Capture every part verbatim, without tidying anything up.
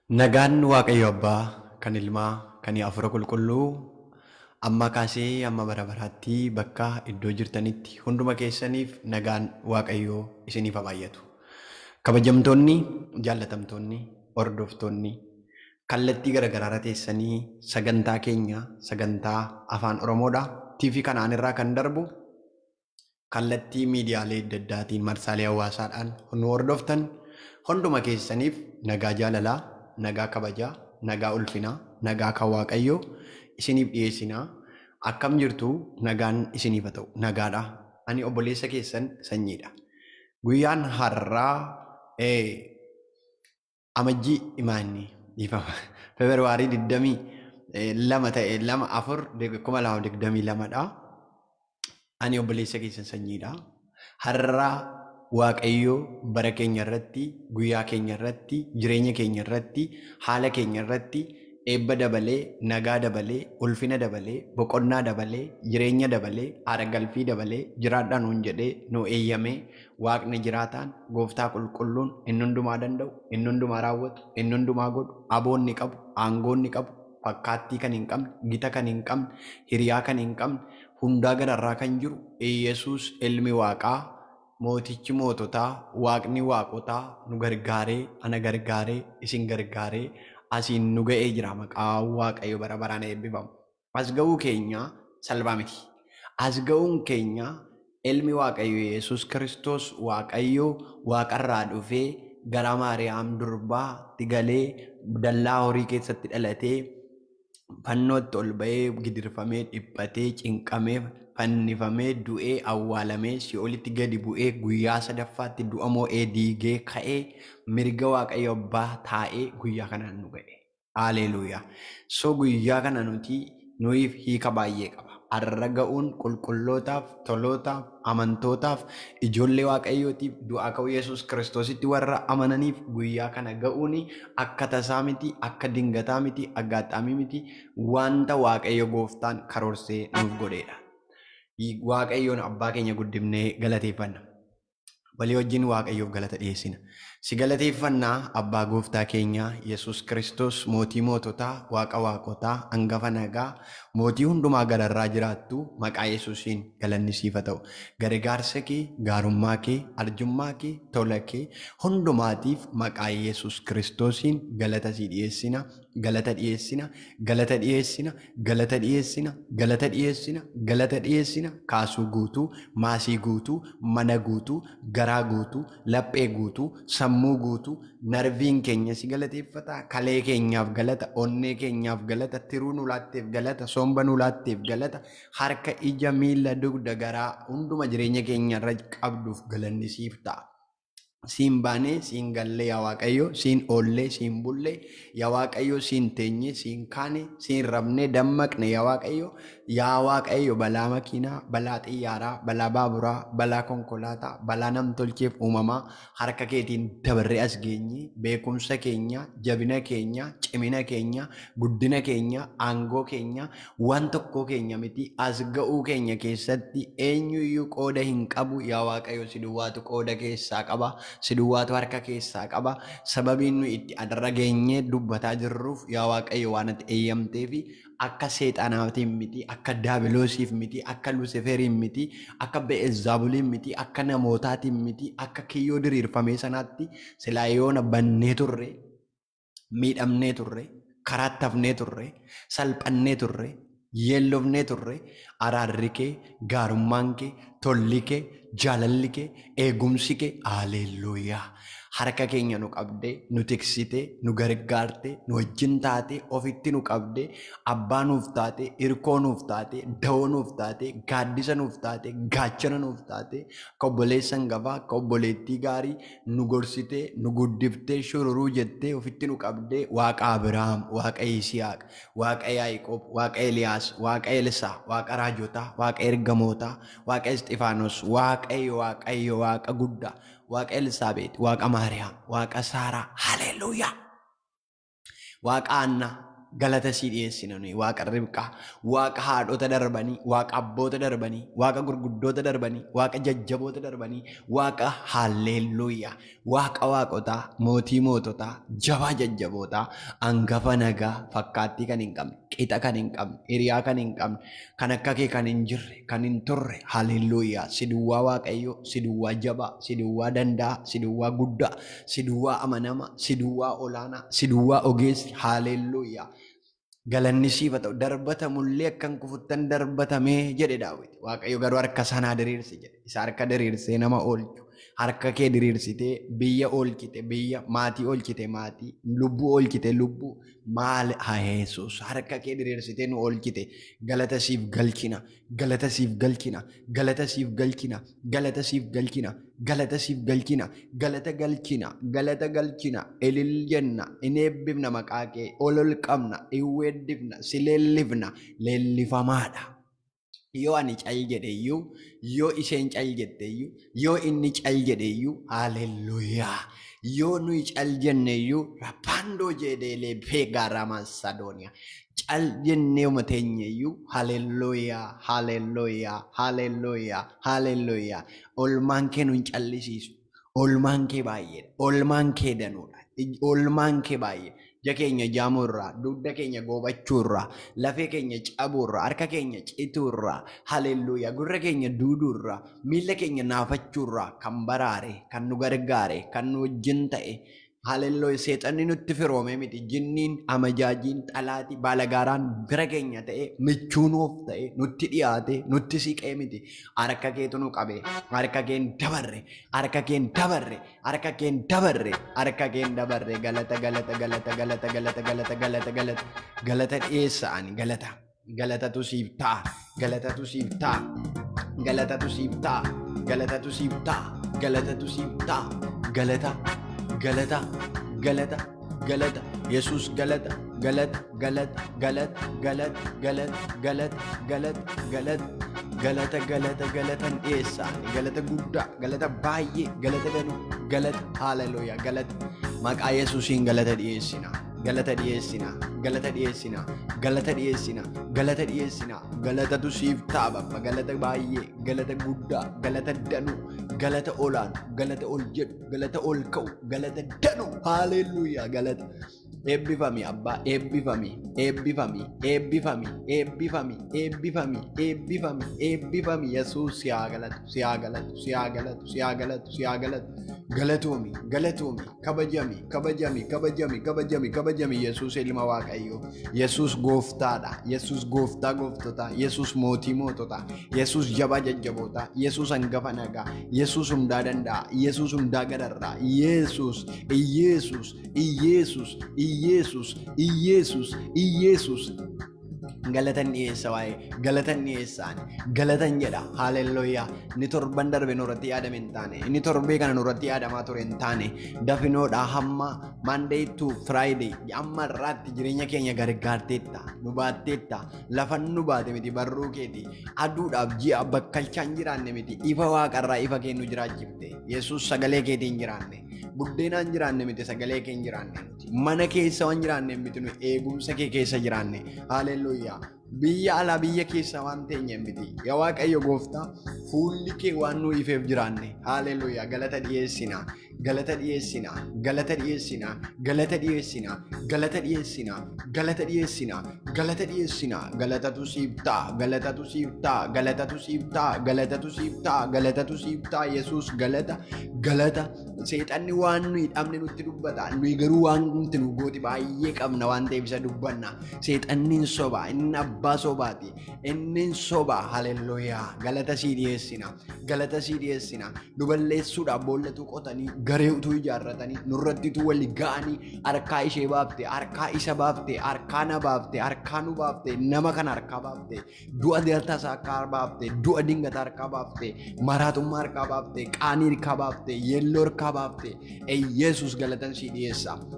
Nagaan Waaqayyo Abbaa, kan Ilmaa, kan Hafuura Qulqulluu, amma kaasee amma bara baraatti bakka iddoo jirtanitti hunduma keessaniif nagaan Waaqayyoo isiniif haa baay'atu. Kabajamtoonni, jaallatamtoonni, hordoftoonni, kallattii garaagaraa teessanii sagantaa keenya, sagantaa Afaan Oromoodhaa tiivii kanaan irraa kan darbu kallattii miidiyaalee adda addaatiin marsaalee hawaasaadhaan nu hordoftan hunduma keessaniif nagaa jaalalaa, nagaa kabajaa, nagaa ulfinaa, nagaa kan Waaqayyoo isiniif dhiyeessinaa. Akkam jirtu nagaan isiniif haa ta'u. Nagaadha. Ani obboleessa keessan Sanyiidha. Guyyaan har'aa amajjii imaanni Febraarii digdamii lama ta'e lama afur kuma lama digdamii lamadha. Ani obboleessa keessan Sanyiidha. Har'aa Waaqayyoo bara keenya irratti, guyyaa keenya irratti, jireenya keenya irratti, haala keenya irratti eebba dabalee, nagaa dabalee, ulfina dabalee, boqonnaa dabalee, jireenya dabalee, haara galfii dabalee, jiraadhaan nuun jedhee nu eeyyamee Waaqni jiraataan, Gooftaa qulqulluun, inni hundumaa danda'u, inni hundumaa raawwatu, inni hundumaa godhu, aboonni qabu, aangoonni qabu, fakkaattii kan hin qabne, gita kan hin qabne, hiriyaa kan hin qabne, hundaa gararraa kan jiru Yesuus ilmi Waaqaa, mootichi moototaa, Waaqni waaqotaa nu gargaaree, ana gargaaree, isin gargaaree asiin nu ga'ee jira. Maqaa Waaqayyo bara baraan eebbifamu. As ga'uu keenya salphaa miti. As ga'uun keenya ilmi Waaqayyo Yesuus Kiristoos Waaqayyo Waaqarraa dhufee gara Maariyaam durbaatti galee dallaa horii keessatti dhalatee fannootti ol ba'ee gidirfamee dhiphatee cinqamee fannifamee du'ee awwaalamee si'oolitti gadi bu'ee guyyaa sadaffaatti du'a moo'ee diigee ka'ee mirga Waaqayyo Abbaa taa'ee guyyaa kanaan nu ga'e. Haleluuyaa. So guyyaa kana nuti nuyiif hiika baay'ee qaba. Har'a ga'uun qulqullootaaf, tolootaaf, amantootaaf, ijoollee Waaqayyootiif, du'aa ka'uu Yesuus Kiristoositti warra amananiif guyyaa kana ga'uun akka tasaa miti, akka dingataa miti, aggaxaamii miti, wanta Waaqayyo Gooftaan karoorsee nuuf godheedha. Waaqayyoon abbaa keenya guddifnee galateeffanna. Walii wajjin Waaqayyoof galata dhiyeessina. Si galateeffannaa abbaa gooftaa keenya Yesuus Kiristoos mootii moototaa, waaqa waaqotaa, hangafa nagaa, mootii hundumaa gararraa jiraattu maqaa Yesuusiin galanni siif haa ta'u. Gargaarsa kee, gaarummaa kee, arjummaa kee, tola kee hundumaatiif maqaa Yesuus Kiristoosiin galata si dhiyeessina. Galata dhiyeessina, galata dhiyeessina, galata dhiyeessina, galata dhiyeessina, galata dhiyeessina, kaasuu guutuu, maasii guutuu, mana guutuu, garaa guutuu, laphee guutuu, sammuu guutuu, narviin keenya si galateeffata, kalee keenyaaf galata, onnee keenyaaf galata, tiruu nu laatteef galata, somba nu laatteef galata, harka, ija, miila, dugda, garaa hunduma jireenya keenya irra qabduuf galanni siif ta'a. Siin baanee, siin gallee yaa Waaqayyo, siin oollee, siin bullee, yaa Waaqayyo, siin teenyee, siin kaane, siin rabnee dammaqne yaa Waaqayyo, yaa Waaqayyo balaa makiinaa, balaa xiyyaaraa, balaa baaburaa, balaa konkolaataa, balaa namtolcheef uumamaa harka keetiin dabarree as geenye, beekumsa keenya, jabina keenya, cimina keenya, guddina keenya, aangoo keenya, waan tokkoo keenya miti as ga'uu keenya keessatti eenyuyyuu qooda hin qabu yaa Waaqayyo, si duwwaatu qooda keessaa qaba. Si duwwaatu harka keessaa qaba. Sababiin nu itti adarra geenyee dubbataa jirruuf yaa Waaqayyo waan ati eeyyamteefi akka seexanaatiin miti, akka daabiloosiif miti, akka Lusiferiin miti, akka Be'ezzaabuliin miti, akka namootaatiin miti, akka kiyyoo diriirfamee sanaatti silaa yoona bannee turre, miidhamnee turre, karaatti hafnee turre, salphannee turre, yeellofnee turre, araarri kee, gaarummaan kee, tolli kee, jaalalli kee, eegumsi kee, haleluuyaa. Harka keenya nu qabdee, nu tiksitee, nu gargaartee, nu wajjin taatee, ofitti nu qabdee, abbaa nuuf taatee, hirkoo nuuf taatee, da'oo nuuf taatee, gaaddisa nuuf taatee, gaachana nuuf taatee, akka obboleessa hangafaa, akka obboleettii gaarii nu gorsitee, nu guddiftee, shururuu jettee, ofitti nu qabdee, Waaqa Abiraam, Waaqa Yisihaaq, Waaqa Yaaqoob, Waaqa Eliyaas, Waaqa Elisaa, Waaqa raajotaa, Waaqa ergamootaa, Waaqa Isxifaanos, Waaqayyo, Waaqayyo, Waaqa guddaa, Waaqa Elsaabeet, Waaqa Maariyaam, Waaqa Saaraa, haleluuyaa. Waaqa Annaa, galata sii dhiyeessina nuyi waaqa ribqaa, waaqa haadhota darbanii, waaqa abboota darbanii, waaqa gurguddoota darbanii, waaqa jajjaboota darbanii, waaqa haalleelluuyaa, waaqa waaqotaa, mootii moototaa, jabaa jajjabootaa, hangafa nagaa, fakkaattii kan hin qabne, qixa kan hin qabne, hiriyaa kan hin qabne, kan akka kee kan hin jirre, kan hin turre, haalleelluuyaa, si duwwaa waaqayyo, si duwwaa jabaa, si duwwaa danda'a, si duwwaa guddaa, si duwwaa amanama, si duwwaa olaanaa, si duwwaa ogeessi, haalleelluuyaa. Galanni siif haa ta'u, darbatamullee akkan kufuttan darbatamee jedhe Daawit. Waaqayyo garuu harka sanaa diriirse jedhe. Isa harka diriirsee nama oolchu. Harka kee diriirsitee biyya oolchite biyya, maatii oolchite maatii, lubbuu oolchite lubbuu. Maal haa Yesuus, harka kee diriirsitee nu oolchite. Galata siif galchina, galata siif galchina, galata siif galchina, galata siif galchina, galata siif galchina, galata galchina, galata galchina. Ilil jenna, in eebbifna maqaa kee, olol qabna, in weeddifna, si leellifna, leellifamaadha. Yoo ani cal jedheeyyuu, yoo isheen cal jetteeyyuu, yoo inni cal jedheeyyuu, haalleluuyaa. Yoo nuyi cal jenneeyyuu, rabbandoo jedheelee beegaara Masadooniyaa. Cal jennee umateenyeeyyuu, haalleluuyaa, haalleluuyaa, haalleluuyaa, haalleluuyaa. Olmaan kee nu hin callisiisu. Olmaan kee baay'eedha. Olmaan kee danuudha. Olmaan kee baay'ee. Ija keenya jaamurraa, dugda keenya goobachuurraa, lafee keenya cabuurraa, harka keenya cituurraa, haleluuyaa, gurra keenya duuduurraa, miila keenya naafachuurraa kan baraare, kan nu gargaare, kan nu wajjin ta'e. Haleluuyaa, seexanni nutti firoome miti, jinniin, amajaajiin, xalaatii, baalagaaraan bira keenya ta'e, michuunuuf ta'e, nutti dhiyaate, nutti siqee miti. Harka keetu nu qabe, harka keen dabarre, harka keen dabarre, harka keen dabarre, harka keen dabarre. Galata, galata, galata, galata, galata, galata, galata, galata, galata dhiyeessa'ani, galata, galatatu siif ta'a, galatatu siif ta'a, galatatu siif ta'a, galatatu siif ta'a, galatatu siif ta'a, galata. Galata, galata, galata, Yesus galata, galata, galata, galata, galata, galata, galata, galata, galata, galata, galata, galatan dhiyeessaan, galata guddaa, galata baay'ee, galata danuu, galata, haleluuyaa, galata, maqaa Yesuusiin galata dhiyeessina, galata dhiyeessina, galata dhiyeessina, galata dhiyeessina, galata dhiyeessina, galatatu siif ta'a babba, galata baay'ee, galata guddaa, galata danuu, galata olaanu, galata ol jedhu, galata ol ka'u, galata danuu, haleluuyaa, galata. Eebbifami abbaa, eebbifami, eebbifami, eebbifami, eebbifami, eebbifami, eebbifami, eebbifami. Yesuus siyaa galatu, siyaa galatu, siyaa galatu, siyaa galatu, siyaa galatu. Galatoomi, galatoomi, kabajami, kabajami, kabajami, kabajami, kabajami. Yesuus ilma Waaqayyoo, Yesuus gooftaadha, Yesuus gooftaa gooftotaa, Yesuus mootii moototaa, Yesuus jabaa jajjaboota, Yesuus hangafa nagaa, Yesuus hundaa danda'a, Yesuus hundaa gararraa, Yesuus, Yesuus, Yesuus, Yesuus, Yesuus, Yesuus. Galatan dhiyeessa waa'ee, galatan dhiyeessaan, galatan jedha, haleluuyaa. Inni torban darbe nurratti yaadame hin taane, inni torbee kana nurratti yaadamaa ture hin taane, dafinoodhaa hamma Monday to Friday, amma irraatti jireenya keenya gargaarteetta, nu baatteetta, lafan nu baate miti barruu keeti, aduudhaaf ji'a bakkalchaan jiraanne miti, ifa waaqarraa ifa kennu jiraachifte, Yesuus sagalee keetiin jiraanne. Buddeenaan jiraanne miti sagalee kee jiraanne nuti. Mana keessa waan jiraanne miti nu eegumsa kee keessa jiraanne. Haleluuyaa. Biyya alaa biyya keessa waan teenye miti. Yaa Waaqayyo gooftaa fuulli kee waan nu ifeef jiraanne. Haleluuyaa. Galata dhiyeessina. Galata dhiyeessina. Galata dhiyeessina. Galata dhiyeessina. Galata dhiyeessina. Galata dhiyeessina. Galata dhiyeessina. Galatatu siif ta'a. Galatatu siif ta'a. Galatatu siif ta'a. Galatatu siif ta'a. Galatatu siif ta'a. Yesuus galata. Galata. Seexanni waan nuyi dhabne nutti dubbata. Nuyi garuu waan nuti nu gooti baay'ee qabna waan ta'eef isa dubbanna. Seexanniin soba. Inni abbaa sobaati. Inni soba. Haleluuyaa. Galata sii dhiyeessina. Galata sii dhiyeessina. Nu balleessuudhaaf boollatu qotanii garee utuu ijaarratanii nurrattitu wali ga'anii harkaa ishee baafte, harkaa isa baafte, harkaa na baafte, harkaa nu baafte, nama kan harkaa baafte, du'a tasaa harkaa baafte, du'a dingata harkaa baafte, maraatummaa harkaa baafte, qaanii harkaa baafte, yeelloo harkaa baafte. Yesuus galatan sii dhiyeessa.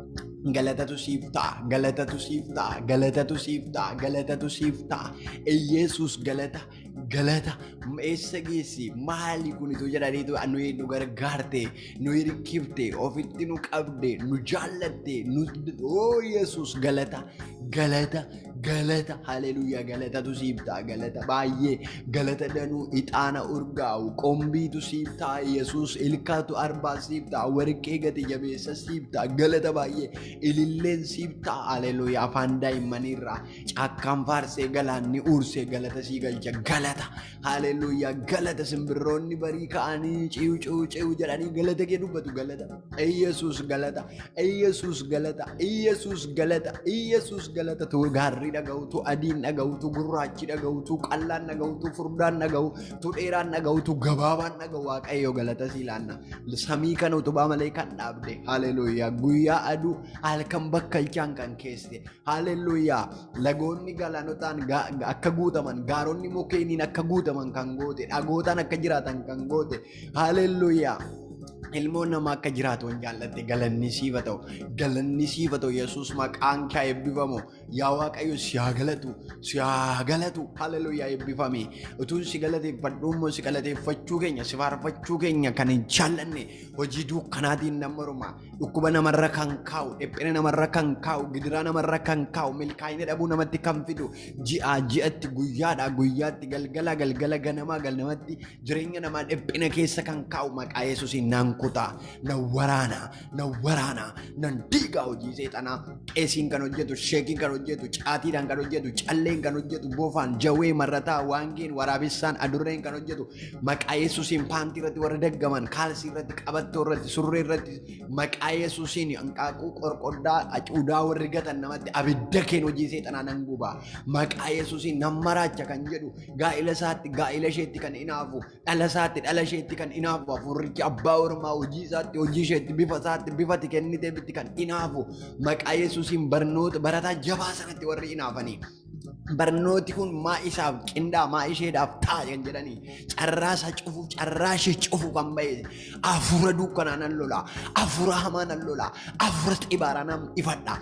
Galatatu siif ta'a, galatatu siif ta'a, galatatu siif ta'a, galatatu siif ta'a. Yesus galata, galata. Eessa geessi maali kunitu jedhaniitu nuyi nu gargaarte, nu hirkifte, ofitti nu qabde, nu jaallatte, nu oo Yesus galata, galata, galata. Haleluuyaa galatatu siif ta'a, galata baay'ee, galata danuu ixaana urgaa'u, qombiitu siif ta'a Yesus, ilkaatu arbaa siif ta'a, warqee gati jabeessa siif ta'a, galata baay'ee. Ililleen siif ta'a. Haleluuyaa afaan daa'immaniirraa caakkaan faarsee galaanni uursee galata sii galcha galata. Haleluuyaa galata simbirroonni barii ka'anii ciu ciu ciu jedhanii galata kee dubbatu galata. Yesus galata, Yesus galata, Yesus galata, Yesus galata. Tu gaarri dhaga'u, tu adiin dhaga'u, tu gurraachi dhaga'u, tu qallaan dhaga'u, tu furdaan dhaga'u, tu dheeraan dhaga'u, tu gabaabaan dhaga'u. Waaqayyo galata sii laanna. Samii kana utubaa malee kan dhaabde. Haleluuyaa guyyaa aduu halkan bakkalchaan kan keesse. Haleluuyaa lagoonni galaanotaan akka guutaman, gaaronni mukeeniin akka guutaman kan goote, dhagootaan akka jiraatan kan goote. Haleluuyaa ilmoon namaa akka jiraatu hin jaallatte. Galanni siifa ta'u, galanni siifa ta'u. Yesus maqaan kee eebbifamu. Yaa Waaqayyo si haa galatu, si haa galatu. Haleluuyaa eebbifame. Utuun si galateeffadhu immoo si galateeffachuu keenya, si faarfachuu keenya kan hin jaallanne hojii dukkanaatiin nama morma, dhukkuba namarra kan kaa'u, dhiphina namarra kan kaa'u, gidiraa namarra kan kaa'u, milkaa'ina dhabuu namatti kan fidu, ji'aa ji'atti, guyyaadhaa guyyaatti, galgala galgala, ganamaa ganamatti jireenya namaa dhiphina keessa kan kaa'u maqaa Yesuusiin naan kutaa, na waraana, na waraana, nan diigaa hojii seexanaa. Qeesiin kan hojjetu, sheekiin kan hojjetu, caatiidhaan kan hojjetu, calleen kan hojjetu, boofaan, jawwee, marrataa, waangeen, waraabessaan, adurreen kan hojjetu maqaa Yesuusiin paantii irratti warra daggaman, kaalsii irratti, qabattoo irratti, surree irratti maqaa Yesuusiin hanqaaquu qorqoddaa acuudaa warri gatan namatti abidda keen hojii seexanaa nan gubaa. Maqaa Yesuusiin nan maraacha kan jedhu gaa'ila isaatti, gaa'ila isheetti kan inaafu, dhala isaatti, dhala isheetti kan inaafu, hafuurichi abbaa ormaa hojii isaatti, hojii isheetti, bifa isaatti, bifati kennitee bitti kan inaafu maqaa Yesuusiin barnoota barataa jabaa sanatti warri inaafanii. Barnooti kun maa isaaf qindaa, maa isheedhaaf ta'a kan jedhanii carraa isaa cufuuf, carraa ishee cufu kan ba'e hafuura dukkanaa nan lola, hafuura hamaa nan lola, hafuura xibaaraa nan ifadha.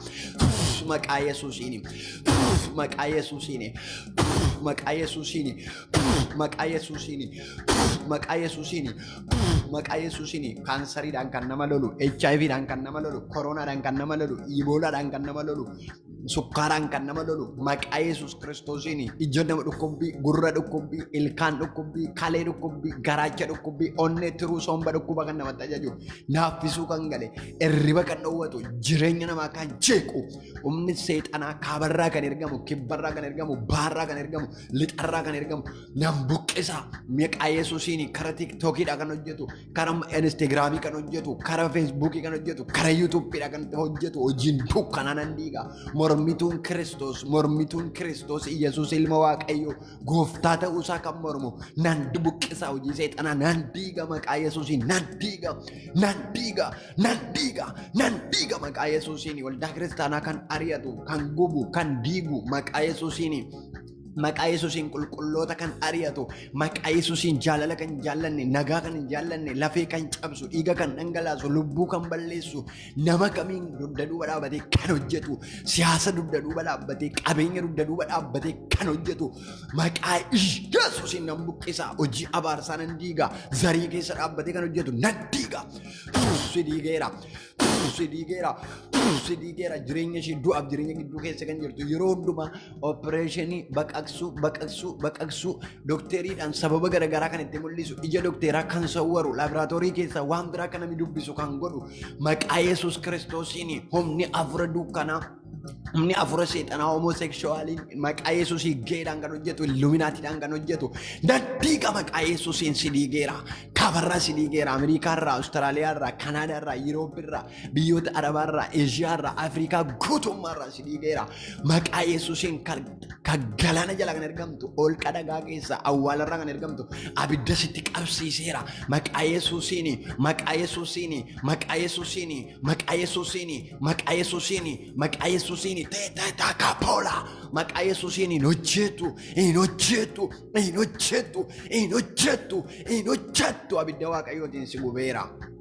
Maqaa Yesuusiin, maqaa Yesuusiin, maqaa Yesuusiin, maqaa Yesuusiin, maqaa Yesuusiin, maqaa Yesuusiin. Kaansariidhaan kan nama lolu, H I V dhaan kan nama lolu, koronaadhaan kan nama lolu, iboolaadhaan kan nama lolu, sukkaaraan kan nama lolu maqaa Yesuus Kiristoosiin. Ija nama dhukkubbii, gurra dhukkubbii, ilkaan dhukkubbii, kalee dhukkubbii, garaacha dhukkubbii, onnee tiruu somba dhukkuba kan namatti ajaju, naaffisuu kan gale, irriba kan dhowwatu, jireenya namaa kan jeequ, humni seexanaa kaabarraa kan ergamu, kibbarraa kan ergamu, baarraa kan ergamu, lixarraa kan ergamu nan buqqisa maqaa Yesuusiin. Karaa tiktookiidhaa kan hojjetu, karaa instagiraamii kan hojjetu, karaa feesbuukii kan hojjetu, karaa yuutuubiidhaa kan hojjetu hojiin dukkanaa nan diiga. Mormituun Kiristoos, mormituun Kiristoos Yesuus ilma Waaqayyoo gooftaa ta'uusaa kan mormu nan buqqisa hojii seexanaa nan diiga maqaa Yesuusiin, nan diiga, nan diiga, nan diiga, nan diiga maqaa Yesuusiin. Waldaa kiristaanaa kan ari'atu, kan gubu, kan diigu maqaa Yesuusiin. Maqaa Yesuusiin qulqulloota kan ari'atu, maqaa Yesuusiin jaalala kan jaallanne, nagaa kan hin jaallanne, lafee kan cabsu, dhiiga kan dhangalaasu, lubbuu kan balleessu, nama kamiin dugda duuba dhaabbatee kan hojjetu, siyaasa dugda duuba dhaabbatee, qabeenya dugda duuba dhaabbatee kan hojjetu maqaa Yesuusiin nan buqqisa. Hojii abaarsaa nan diiga, zarii keessa dhaabbatee kan hojjetu nan diiga. Si diigeera, si diigeera, si diigeera. Jireenya ishee du'aaf jireenya gidduu keessa kan jirtu yeroo hundumaa opereeshinii baqaqsuu, baqaqsuu, baqaqsuu dookteriidhaan sababa garaagaraa kan itti mul'isu, ija dookteraa kan sawwaru, laaboraatoorii keessa waan biraa kan namni dubbisu kan godhu maqaa Yesuus Kiristoosiin. Humni hafuura dukkanaa, humni hafuura seexanaa homosekshuwaaliin maqaa Yesuusii geedhaan kan hojjetu, illuminaatiidhaan kan hojjetu nan diiga maqaa Yesuusiin. Si diigeera, kaabarraa si diigeera, Ameerikaarraa, Awustiraaliyaarraa, Kanaadaarraa, Yurooppirraa, biyyoota Arabaarraa, Eeshiyaarraa, Afrikaa guutummaarraa si diigeera maqaa Yesuusiin. Kan galaana jala kan ergamtu, holqa dhagaa keessa, awwaalarraa kan ergamtu abidda sitti qabsiiseera maqaa Yesuusiin, maqaa Yesuusiin, maqaa Yesuusiin, maqaa Yesuusiin, maqaa Yesuusiin, maqaa Yesuusiin. Teetaa kaapoola maqaa Yesuusiin. Hin hojjetu, hin hojjetu, hin hojjetu, hin hojjetu, hin hojjetu. Abidda Waaqayyootiin si gubeera.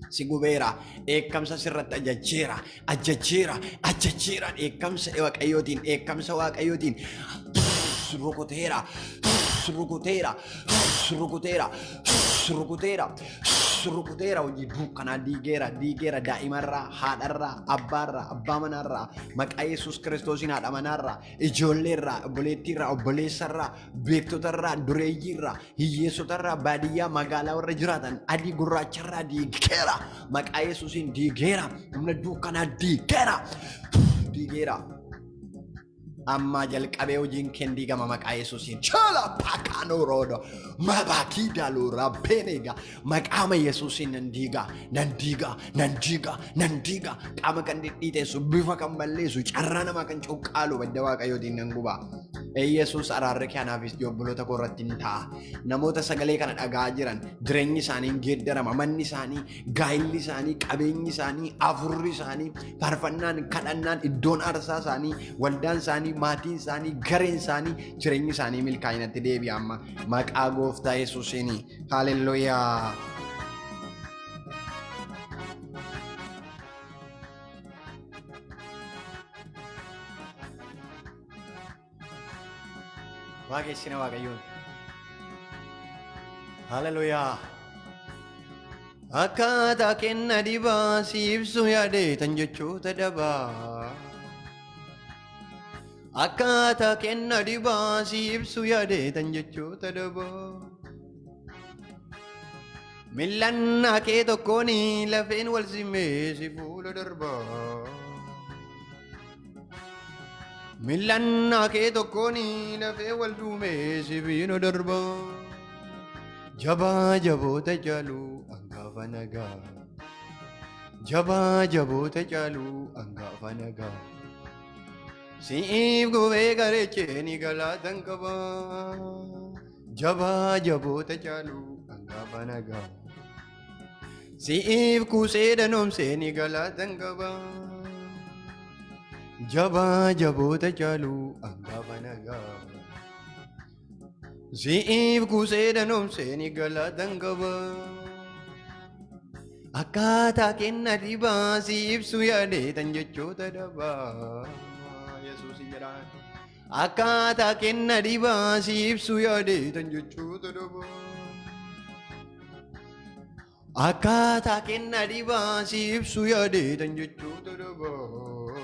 si gubeera eekkamsa sirratti ajajjeera ajajjeera ajajjeera eekkamsa waaqayyootiin eekkamsa waaqayyootiin rukuteera rukuteera rukuteera rukuteera rukuteera hojii dukkanaa diigeera diigeera daa'imarraa haadharraa abbaarraa abbaa manarraa maqaa Yesuus Kiristoosiin haadha manarraa ijoolleerraa obboleettiirraa obboleessarraa beektotarraa dureeyyiirraa hiyyeessotarraa baadiyyaa magaalaa warra jiraatan adii gurraacharraa diigeera maqaa Yesuusiin diigeera humna dukkanaa diigeera diigeera amma jalqabee hojiin kee diigama maqaa Yesuusiin chala pakano rodo mabaki dalura benega maqaa Yesuusiin nan diiga nan diiga nan diiga nan diiga qaama kan dhidhiiteessu bifa kan balleessu carraa namaa kan cuqqaalu badda waaqayyootiin nan guba Yesuus araarri kanaafis obboloota koo irratti ni ta'a namoota sagalee kana dhagaa jiran jireenyi isaanii geeddarama manni isaanii gaa'illi isaanii qabeenyi isaanii afurri isaanii faarfannaan kadhannaan iddoon aarsaa isaanii waldaan isaanii maatiin isaanii gareen isaanii jireenyi isaanii milkaa'inatti deebi'a amma maqaa gooftaa Yesuusiin haleluuyaa. Waaqessina waaqayyoon haleluuyaa. Akkaataa kenna dibaa si ibsu yaadeetan jechoota dabaa. Akkaataa kenna dibaa si ibsu yaadeetan jechoota dabaa. Millannaa kee tokkooni lafeen wal simee si fuula darbaa. Millannaa kee tokkooni lafee wal duumee si fiino darbaa. Jabaa jaboota caalu angaafa nagaa. Jabaa jaboota caalu angaafa nagaa. Siif gubee gareechee galaatan qaba. Jabaa jaboota caalu angaafa nagaa. Siif kuusee danoomsee galaatan qaba. Jabaa jaboota caalu angaafa nagaa. Siif kuusee danoomsee galaatan qaba. Akkaataa kenna dibaa si ibsu yaadeetan jechoota dabaa. Yesuus jedhaan. Akkaataa kenna dibaa si ibsu yaadeetan jechoota dabaa. Akkaataa kenna dibaa si ibsu yaadeetan jechoota dabaa.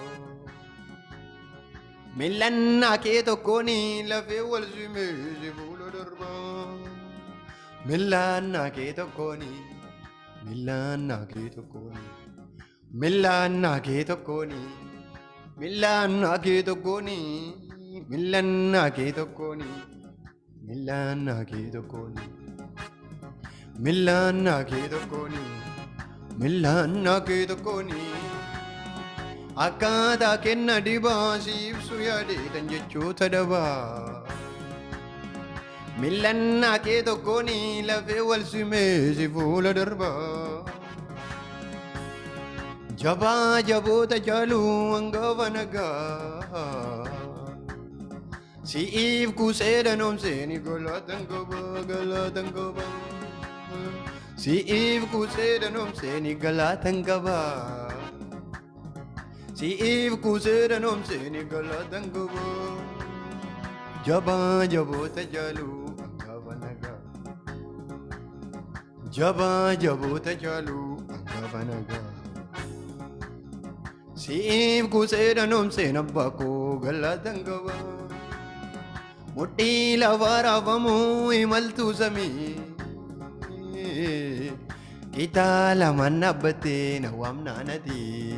Millannaa kee tokkooni lafee wal simee si fuula darbaa. Millannaa kee tokkooni. Millannaa kee tokkooni. Millannaa kee tokkooni. Millannaa kee tokkooni. Millannaa kee tokkooni. Millannaa kee tokkooni. Millannaa kee tokkooni. Millannaa kee tokkooni. Akkaataa kenna dibaa si ibsu yaadeetan jechoota dabaa. Millannaa kee tokkooni lafee wal simee si fuula darbaa. Jabaa jaboota caalu angaafa nagaa. Siif kuusee danoomsee galaatan qaba galaatan qaba. Siif kuusee danoomsee galaatan qaba. Siif kuusee danoomsee galaatan qaba. Jabaa jaboota caalu angaafa nagaa. Jabaa jaboota caalu angaafa nagaa. Siif kuusee danoomsee abbaa koo galaatan qaba. Mudhii lafaa raafamuu imaltuu samii. Kitaa lamaan dhaabbattee na waamnaanati.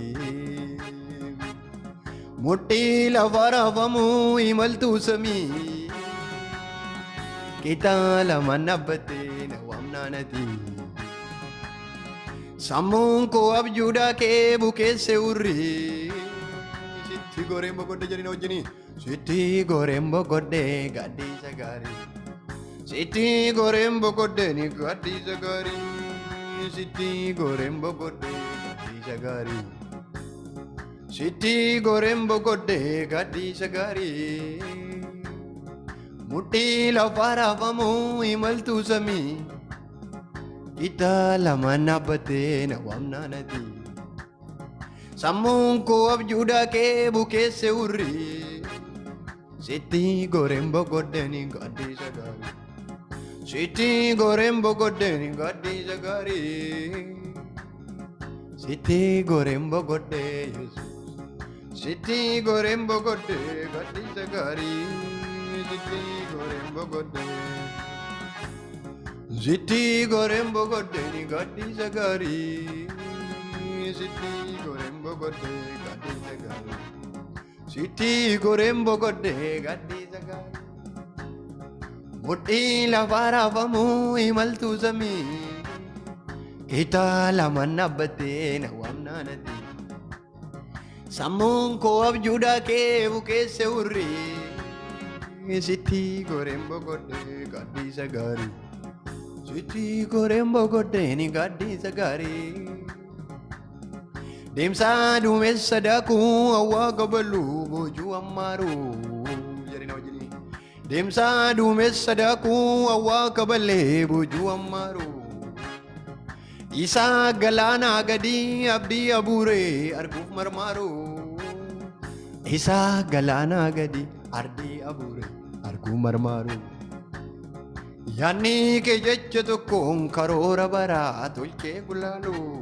Mudhii lafaa raafamuu imaltuu samii. Kitaa lamaan dhaabbattee na waamnaanati. Sammuun koo abjuudhaa kee bukeesse urrii. Sitti goreen boqodde jedhina wajjinii. Sitti goreen boqodde gadhiisa gaarii. Sitti goreen boqodde ni gadhiisa gaarii. Sitti goreen boqodde gadhiisa gaarii. Sitti goreen boqodde gadhiisa gaarii. Mudhii lafaa raafamuu imaltuu samii. Kita lama nabbate na wamna nati. Sammun ko abjuda ke buke se urri. Siti gorembo godeni gadi sagari. Siti gorembo godeni gadi sagari. Siti gorembo gode Jesus. Siti gorembo gode gadi sagari. Siti gorembo gode. Siti gorembo gode ni gadi sagari. Siti gorembo gode gadi sagari. Siti gorembo gode gadi sagari. Mutti lavara vamu imaltu zami. Kita lama nabbate na wamna nati. Sammun ko abjuda ke buke se urri. Siti gorembo gode gadi sagari. Siti gorembo gode ni gadi sagari. Demsa dumessa daku awa gabalu boju amaru. Jadi nama jadi. Demsa dumessa daku awa kabale boju amaru. Isa galana gadi abdi abure arguf marmaru. Isa galana gadi ardi abure argu marmaru. Yani ke jecha tokkon karora bara tolche gulalu.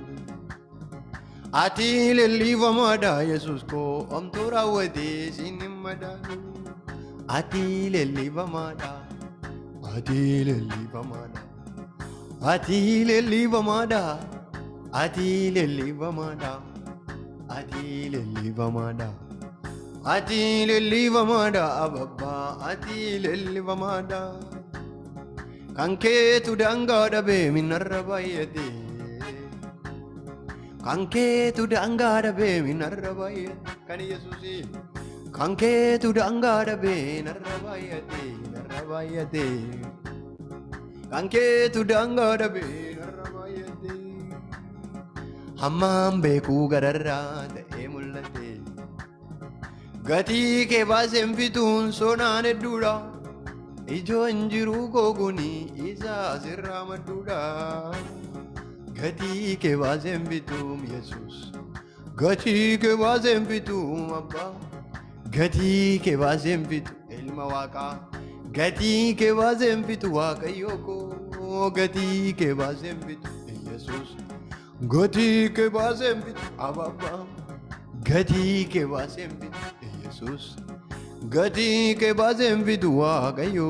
Ati lelliva mada Yesus ko amtora wadi sinimadalu. Ati lelliva mada. Ati lelliva mada. Ati lelliva mada. Ati lelliva mada. Ati lelliva mada. Ati lelliva mada abba. Ati lelliva mada. Kanke tu danga dabe minarrabayati. Kanke tu danga dabe minarrabayati. Kani Yesusi. Kanke tu danga dabe narrabayati narrabayati. Kanke tu danga dabe narrabayati. Hammam beku gararra ta'e mul'ate. Gati ke baaseen fituun sonaan hedduudha. Ijoo hin jiru googuni isa asirraa madduudha. Gati ke baaseen fituun Yesus. Gati ke baaseen fituun Abbaa. Gati ke baaseen fitu ilma Waaqaa. Gati ke baaseen fitu Waaqayyo koo. Gati ke baaseen fitu Yesus. Gati ke baaseen fitu Abbaa. Gati ke baaseen fitu Yesus. Gati ke baaseen fitu Waaqayyo.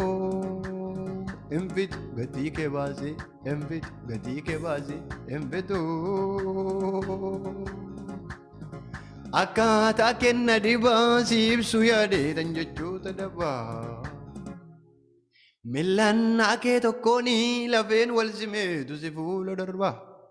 Enfitu gati ke baasee enfitu gati ke baasee enfitu. Akkaataa kenna dibaa si ibsu yaadeetan jechoota dabaa. Millaan akee tokkooni lafeen wal simeetu si fuula darbaa.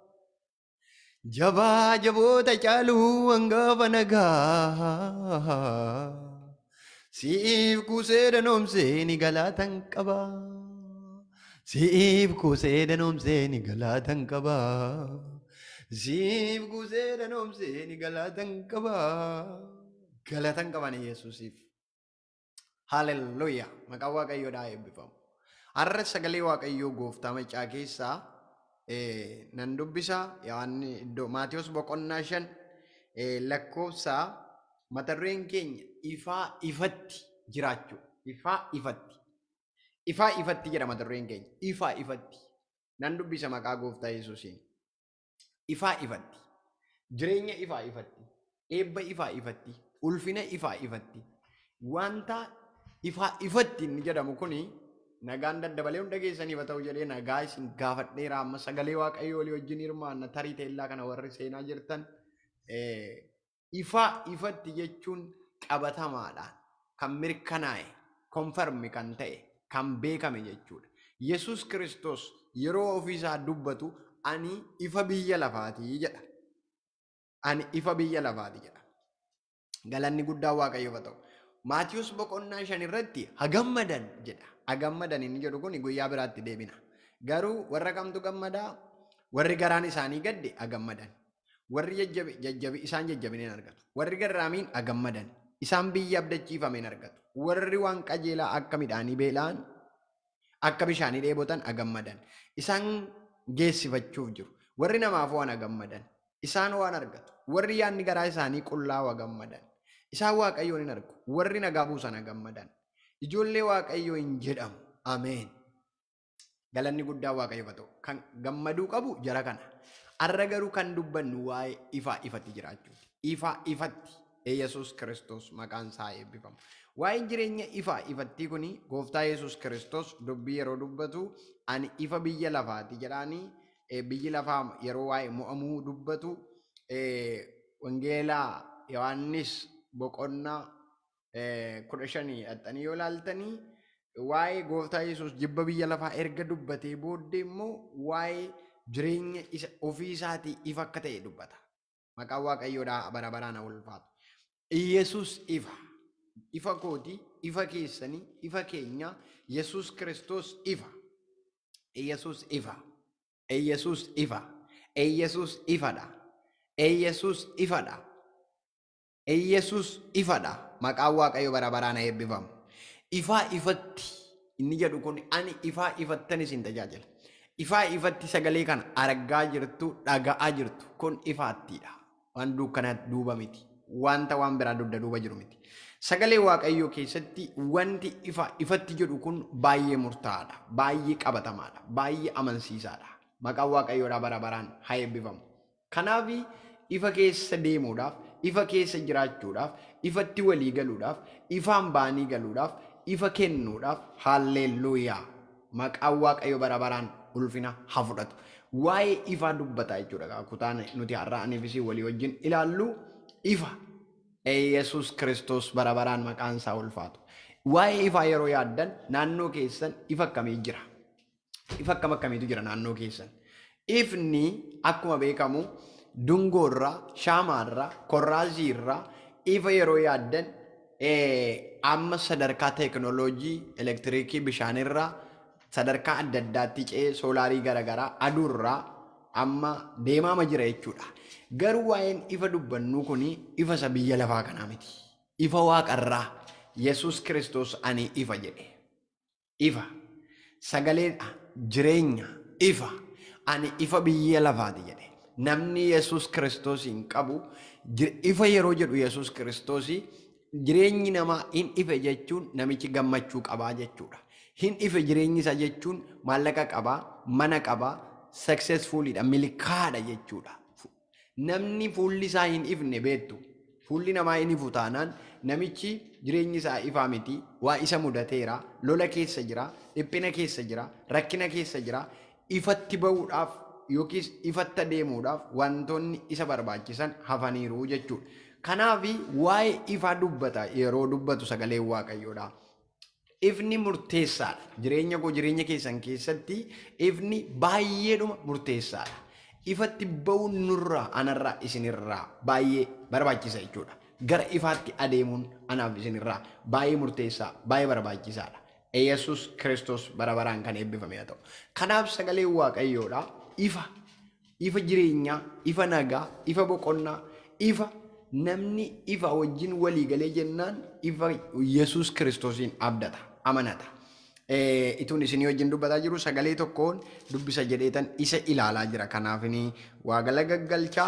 Jabaa jaboota caaluu hangafa nagaa. Siif kusee danoomsee ni galaatan qabaa. Siif kusee danoomsee ni galaatan qabaa. Siif kusee danoomsee ni galaatan qabaa. Galaatan qaban Yesuusiif. Hallelujah. Maqaan Waaqayyoodhaa eebbifamu. Har'a sagalee Waaqayyoo gooftaa macaa keessaa nan dubbisa. Iddoo Maatiyos boqonnaa shan lakkoofsa mata dureen keenya ifaa ifatti jiraachuu. Ifaa ifatti. Ifaa ifatti jedha mata dureen keenya. Ifaa ifatti. Nan dubbisa maqaa gooftaa Yesuusiin. Ifaa ifatti. Jireenya ifaa ifatti. Eebba ifaa ifatti. Ulfina ifaa ifatti. Wanta ifaa ifatti inni jedhamu kuni nagaan daddabalee hunda keessaniif haa ta'u jedhee nagaa isin gaafadheera amma sagalee Waaqayyoo olii wajjin hirmaanna tarii teellaa kana warri seenaa jirtan ifaa ifatti jechuun qabatamaadhaan kan mirkanaa'e konfarmi kan ta'e kan beekame jechuudha. Yesus Kiristoos yeroo ofiisaa dubbatu ani ifa biyya lafaatii jedha. Ani ifa biyya lafaatii jedha. Galanni guddaa Waaqayyoof haa ta'u. Maatiyus boqonnaa shan irratti hagammadan jedha. Hagammadan inni jedhu kun guyyaa biraatti deebina. Garuu warra kamtu gammadaa? Warri garaan isaanii gadde hagammadan. Warri jajjabi isaan jajjabineen argatu. Warri garraamiin hagammadan. Isaan biyya abdachiifameen argatu. Warri waan qajeelaa akka midhaanii beela'an akka bishaanii dheebotan hagammadan. Isaan geessifachuuf jiru. Warri namaaf waan gammadan isaan waan argatu. Warri yaadni garaa isaanii qullaa'aa gammadan isaan Waaqayyoon hin argu. Warri nagaa buusan gammadan ijoollee Waaqayyoo hin jedhamu. Ameen. Galanni guddaa Waaqayyoof haa ta'u. Kan gammaduu qabu jara kana. Arra garuu kan dubbannu waa'ee ifaa ifatti jiraachuuti. Ifaa ifatti Yesuus Kiristoos maqaan isaa eebbifamu. Waa'een jireenya ifaa ifatti kuni gooftaa Yesuus Kiristoos dubbii yeroo dubbatu ani ifa biyya lafaati jedhaanii biyyi lafaa yeroo waa'ee mo'amuu dubbatu wangeelaa Yohaannis boqonnaa kudha shanii haxanii yoo laaltanii waa'ee gooftaa Yesuus jibba biyya lafaa erga dubbatee booddee immoo waa'ee jireenya isa ofii isaatii ifa akka ta'e dubbata. Maqaan Waaqayyoodhaa bara baraan ulfaatu. Yesuus ifa. Ifa kooti, ifa keessanii, ifa keenya. Yesuus Kiristoos ifa. Yesuus ifa. Yesuus ifa. Yesuus ifadha. Yesuus ifadha. Yesuus ifadha. Maqaan Waaqayyoo bara baraan eebbifamu. Ifaa ifatti inni jedhu kun ani ifaa ifattan isin tajaajila. Ifaa ifatti sagalee kana argaa jirtu, dhaga'aa jirtu kun ifaattiidha. Waan dukkana duuba miti. Wanta waan biraa dudda duuba jiru miti. Sagalee Waaqayyoo keessatti wanti ifa ifatti jedhu kun baay'ee murtaa'aadha. Baay'ee qabatamaadha. Baay'ee amansiisaadha. Maqaan Waaqayyoodhaa bara baraan haa eebbifamu. Kanaaf ifa keessa deemuudhaaf, ifa keessa jiraachuudhaaf, ifatti walii galuudhaaf, ifaan baanii galuudhaaf, ifa kennuudhaaf haalleluuyaa. Maqaan Waaqayyoo bara baraan ulfina haa fudhatu. Waa'ee ifaa dubbataa jechuudha. Kutaan nuti har'a aniifisii walii wajjin ilaallu ifa. Yesuus Kiristoos bara baraan maqaan isaa ulfaatu. Waa'ee ifaa yeroo yaaddan naannoo keessan ifa akkamii jira? Ifa akkam akkamiitu jira naannoo keessan? Ifni akkuma beekamu dungoorraa, shaamaarraa, korraasiirraa ifa yeroo yaaddan amma sadarkaa teekinooloojii elektiriikii bishaanirraa sadarkaa adda addaatti ce'ee soolaarii garaagaraa aduurraa amma deemaama jira jechuudha. Garuu waa'een ifa dubbannu kuni ifa isa biyya lafaa kanaa miti. Ifa waaqarraa Yesuus Kiristoos ani ifa jedhe. Ifa sagalee jireenya ifa ani ifa biyya lafaati jedhe. Namni Yesuus Kiristoosiin qabu ifa yeroo jedhu Yesuus Kiristoosii jireenyi namaa hin ife jechuun namichi gammachuu qabaa jechuudha. Hin ife jireenyi isaa jechuun maallaqa qabaa, mana qabaa, successfulidha, milkaadha jechuudha. Namni fuulli isaa hin ifne beektu. Fuulli namaa hin ifu taanaan namichi jireenyi isaa ifaa miti. Waa isa mudateera, lola keessa jira, dhiphina keessa jira, rakkina keessa jira. Ifatti ba'uudhaaf yookiis ifatti adeemuudhaaf wantoonni isa barbaachisan hafaniiru jechuudha. Kanaaf waa'ee ifaa dubbata yeroo dubbatu sagalee Waaqayyoodha. Ifni murteessaadha. Jireenya koo jireenya keessan keessatti ifni baay'eedhuma murteessaadha. Ifatti ba'uun nurraa anarraa isinirraa baay'ee barbaachisa jechuudha. Gara ifaatti adeemuun anaaf isinirraa baay'ee murteessaa, baay'ee barbaachisaadha. Yesuus Kiristoos bara baraan kan eebbifame haa ta'u. Kanaaf sagalee Waaqayyoodha. Ifa, ifa jireenyaa, ifa nagaa, ifa boqonnaa, ifa namni ifa wajjin walii galee jennaan ifa Yesuus Kiristoosiin abdata, amanata. Ituun isinii wajjin dubbataa jiru sagalee tokkoon dubbisa jedheetan isa ilaalaa jira. Kanaafini waa gala gaggalchaa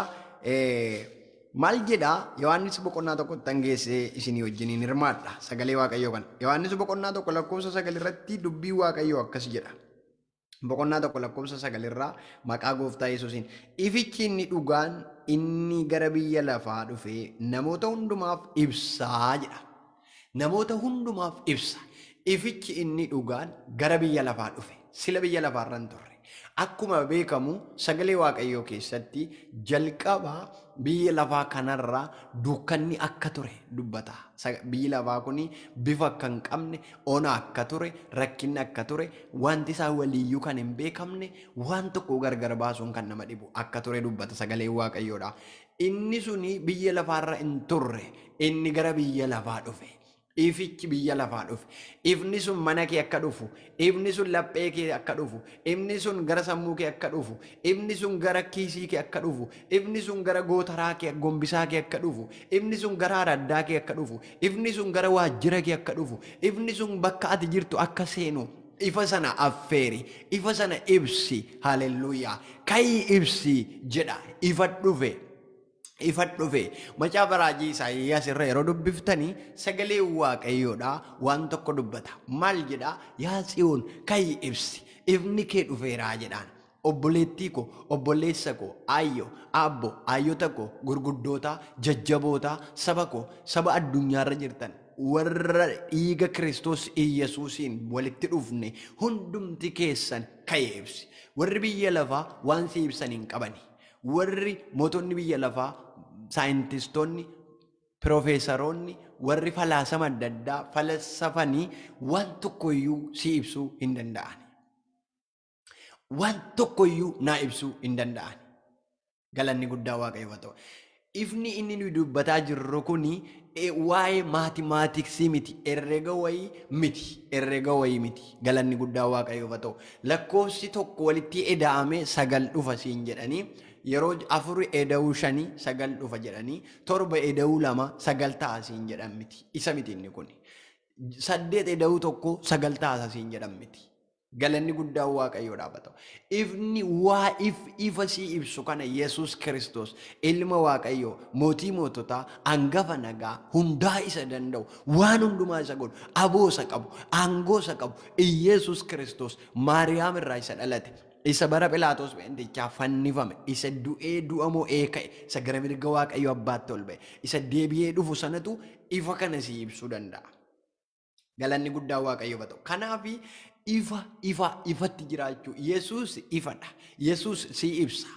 maal jedhaa Yohaannis boqonnaa tokkotti tangeessee isinii wajjiniin hirmaadha. Sagalee Waaqayyoo kana. Yohaannis boqonnaa tokko lakkoofsa sagalirratti dubbii Waaqayyoo akkas jedha. Boqonnaa tokko lakkoofsa sagalirraa maqaa gooftaa Yesuusiin ifichi inni dhugaan inni gara biyya lafaa dhufee namoota hundumaaf ibsaa jedha. Namoota hundumaaf ibsa. Ifichi inni dhugaan gara biyya lafaa dhufe. Sila biyya lafaarra hin turre. Akkuma beekamu sagalee Waaqayyoo keessatti jalqabaa biyya lafaa kanarraa dukkanni akka ture dubbata. Biyyi lafaa kuni bifa akka hin qabne, ona akka ture, rakkinni akka ture, wanti isaa waliyyuu kan hin beekamne, waan tokko gargar baasuun kan nama dhibu akka ture dubbata sagalee Waaqayyoodha. Inni suni biyya lafaarra hin turre, inni gara biyya lafaa dhufe. Ifichi biyya lafaa dhufe. Ifni sun mana kee akka dhufu, ifni sun laphee kee akka dhufu, ifni sun gara sammuu kee akka dhufu, ifni sun gara kiisii kee akka dhufu, ifni sun gara gootaraa kee gombisaa kee akka dhufu, ifni sun gara araddaa kee akka dhufu, ifni sun gara waajjira kee akka dhufu, ifni sun bakka ati jirtu akka seenu ifa sana affeeri, ifa sana ibsi. Haleluuyaa. Ka'ii ibsi jedha. Ifa dhufe. Ifa dhufe. Macaafa raajii Isaayyaas irra yeroo dubbiftanii sagalee Waaqayyoodhaa waan tokko dubbata. Maal jedhaa? Yaa Tsiyoon ka'ii ibsi. Ifni kee dhufeeraa jedhaan. Obboleettii koo, obboleessa koo, aayyo, abbo, aayyota koo, gurguddoota, jajjaboota, saba koo, saba addunyaarra jirtan. Warra dhiiga Kiristoos Iyyesuusiin walitti dhufne hundumti keessan ka'ee ibsi. Warri biyya lafaa waan si ibsan hin qabani. Warri mootonni biyya lafaa, saayintistoonni, piroofeesaroonni, warri falaasama adda addaa falasafanii waan tokkoyyuu si ibsuu hin danda'an. Waan tokkoyyuu naa ibsuu hin danda'an. Galanni guddaa Waaqayyoo haa ta'u. Ifni inni nu dubbataa jirru kuni waa'ee maatimaatiksii miti. Herrega wayii miti. Herrega wayii miti. Galanni guddaa Waaqayyoo haa ta'u. Lakkoofsi tokko walitti ida'amee sagal dhufa siin jedhanii yeroo afur eda'uu shanii sagal dhufa jedhanii torba eda'uu lama sagal ta'a siin jedhan miti. Isa miti inni kuni. Saddeet eda'uu tokko sagal ta'a siin jedhan miti. Galanni guddaa Waaqayyoodhaaf haa ta'u. Ifni waa if ifa si ibsu kana Yesuus Kiristoos ilma Waaqayyoo mootii moototaa hangafa nagaa hundaa isa danda'u waan hundumaa isa godhu aboosa qabu aangoosa qabu Yesuus Kiristoos Maariyaam irraa isa dhalate isa bara Philaaxoos beentichaa fannifame isa du'ee du'a mo'ee ka'e isa gara mirga Waaqayyoo abbaatti ol ba'e isa deebi'ee dhufu sanatu ifa kana si ibsuu danda'a. Galanni guddaa Waaqayyoo haa ta'u. Kanaaf ifa ifa ifatti jiraachuu Yesuus ifadha. Yesuus si ibsa.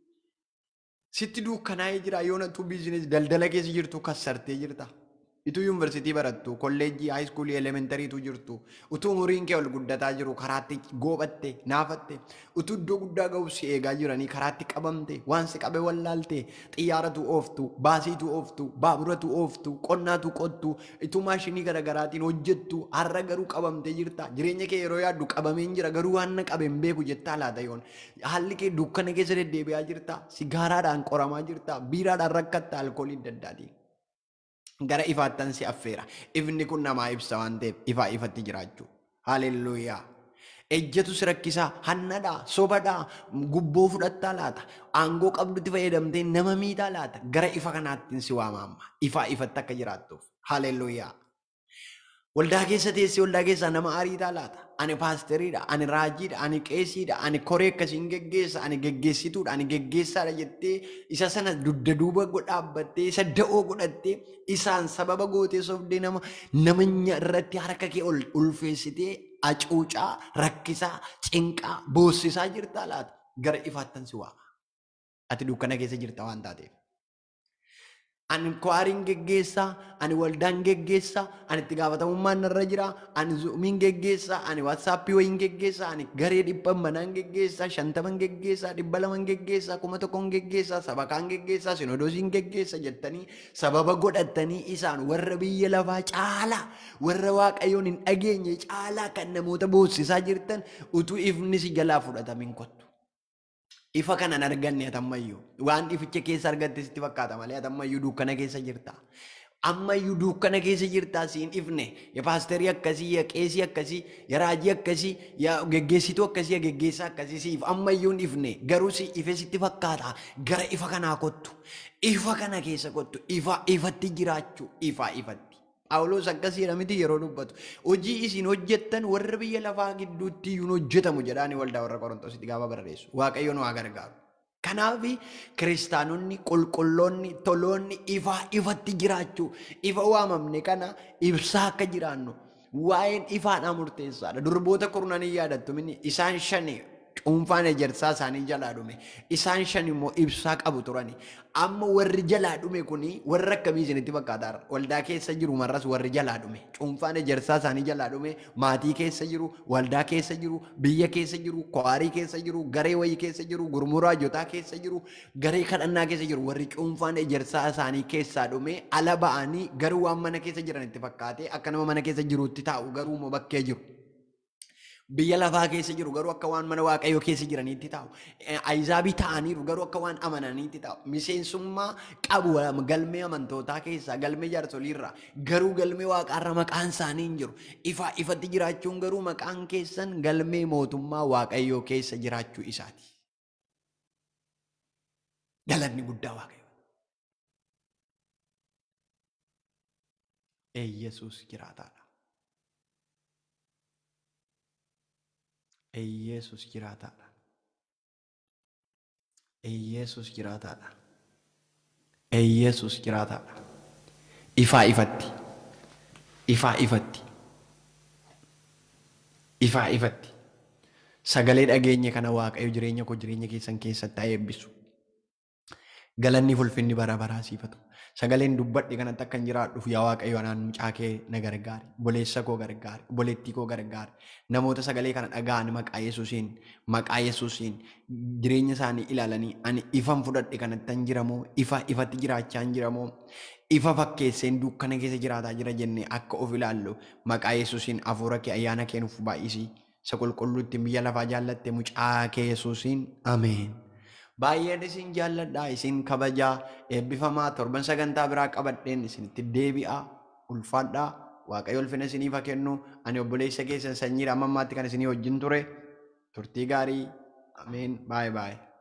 Sitti dukkanaa'ee jira yoo natu biizinesi daldala keessa jirtu kassartee jirta. Ituu yuunivarsiitii barattu, kolleejjii, haayiskuulii, elementarii jirtu, utuu umuriin kee ol guddataa jiru karaatti goobatte, naafatte, utuu iddoo guddaa ga'u si eegaa jiranii karaatti qabamte, waan si qabe wallaalte, xiyyaaratu ooftu, baasiitu ooftu, baaburatu ooftu, qonnaatu qottu, ituu maashinii garaagaraatiin hojjettu, har'a garuu qabamtee jirta. Jireenya kee yeroo yaaddu qabameen jira garuu waan na qabe hin beeku jettaa laata yoon. Haalli kee dukkana keessa deddeebi'aa jirta, sigaaraadhaan qoramaa jirta, biiraadhaan rakkatta, alkoolii adda addaatiin. Gara ifaattan si affeera. Ifni kun namaa ibsa waan ta'eef ifaa ifatti jiraachuu. Haleluuyaa. Ejjetu si rakkisaa, hannadhaa, sobadhaa, gubboo fudhattaa laata, aangoo qabdutti fayyadamtee nama miidhaa laata. Gara ifa kanaattiin si waama amma. Ifaa ifatti akka jiraattuuf. Haleluuyaa. Waldaa keessa teessee waldaa keessaa nama ariitaa laata. Ani paasteriidha, ani raajiidha, ani qeesiidha, ani koree akkasiin geggeessa, ani geggeessituudha, ani geggeessaadha jettee isa sana dudda duuba dhaabbattee isa da'oo godhattee isaan sababa gootee sobdee nama namanya irratti harka kee ol ulfeessitee acuucaa, rakkisaa, cinqaa, boossisaa jirtaa laata. Gara ifaattan si waama. Ati dukkana keessa jirta waan taateef. Ani kwaariin geggeessaa, ani waldaan geggeessaa, ani itti gaafatamummaan narra jira, ani zuumiin geggeessaa, ani waatsaappii wayiin geggeessaa, ani garee dhibban manaan geggeessaa, shantaman geggeessaa, dhibba laman geggeessaa, kuma tokkoon geggeessaa, sabakaan geggeessaa, sinodoosiin geggeessaa jettanii sababa godhattanii isaan warra biyya lafaa caalaa, warra Waaqayyoon hin dhageenye caalaa kan namoota boossisaa jirtan utuu ifni si jalaa fudhatamin kottu. Ifa kanan arganne atammayyuu waan ificha keessa argatte sitti fakkaata malee atammayyuu dukkana keessa jirta. Ammayyuu dukkana keessa jirta siin ifne ya paasterii akkasii ya qeesii akkasii ya raajii akkasii ya geggeessituu akkasii ya geggeessaa akkasii siif ammayyuun ifne garuu si ife sitti fakkaata gara ifa kanaa kottu. Ifa kana keessa kottu ifa ifatti jiraachuu ifa ifatti. Phaawulos akkasiidha miti yeroo dubbatu. Hojii isin hojjettan warra biyya lafaa gidduutti iyyuu hojjetamu jedhaani waldaa warra Qorontositti gaafa barreessu. Waaqayyoon waa gargaaru. Kanaaf kiristaanonni qulqulloonni toloonni ifa ifatti jiraachuu ifa waamamne kana ibsaa akka jiraannu waa'een ifaadhaa murteessaadha. Durboota kurnanii yaadattu minni isaan shani cuunfaan ejersaa isaanii jalaa dhume isaan shan immoo ibsaa qabu turani. Amma warri jalaa dhume kuni warra akkamii isinitti fakkaata? Waldaa keessa jiru marras warri jalaa dhume cuunfaan ejersaa isaanii jalaa dhume maatii keessa jiru, waldaa keessa jiru, biyya keessa jiru, kwaarii keessa jiru, garee wayii keessa jiru, gurmuu raajotaa keessa jiru, garee kadhannaa keessa jiru. Warri cuunfaan ejersaa isaanii keessaa dhume ala ba'anii garuu waan mana keessa jiran itti fakkaate akka nama mana keessa jirutti taa'u garuu immoo bakkee jiru. Biyya lafaa keessa jiru garuu akka waan mana waaqayyoo keessa jiraniitti taa'u. Ayizaabii ta'aniiru garuu akka waan amananiitti taa'u. Miseensummaa qabu galmee amantootaa keessaa galmee jaarsoliirraa garuu galmee waaqaarra maqaan isaanii hin jiru. Ifa ifatti jiraachuun garuu maqaan keessan galmee mootummaa waaqayyoo keessa jiraachuu isaati. Galanni guddaa waaqayyoo. Ee Yesuus jiraataadha. Ee Yesuus jiraataadha. Ee Yesuus jiraataadha. Ee Yesuus jiraataadha. Ifaa ifatti. Ifaa ifatti. Ifaa ifatti. Sagalee dhageenye kana waaqayyo jireenya koo jireenya keessan keessatti haa eebbisu. Galanni ulfinni bara baraa siifatu. Sagaleen dubbadhe kanatti akka hin jiraadhuuf yaa waaqayyo anaan mucaa kee na gargaari. Boleessa koo gargaari. Boleettii koo gargaari. Namoota sagalee kana dhaga'an maqaa Yesuusiin maqaa Yesuusiin jireenya isaanii ilaalanii ani ifan fudhadhe kanatti hin jiramoo ifa ifatti jiraachaa hin jiramoo ifa fakkeesseen dukkana keessa jiraataa jira jennee akka of ilaallu maqaa Yesuusiin hafuura kee ayyaana kee nuuf baay'isii isa qulqulluutti biyya lafaa jaallatte mucaa kee Yesuusiin ameen. Baay'een isin jaalladhaa isin kabajaa eebbifamaa torban sagantaa biraa qabadheen isinitti deebi'aa ulfaadhaa waaqayyo ulfina isiniif haa kennu ani obboleessa keessan sanyiidha amma ammaatti kan isinii wajjin ture turtii gaarii ameen baay'ee baay'ee.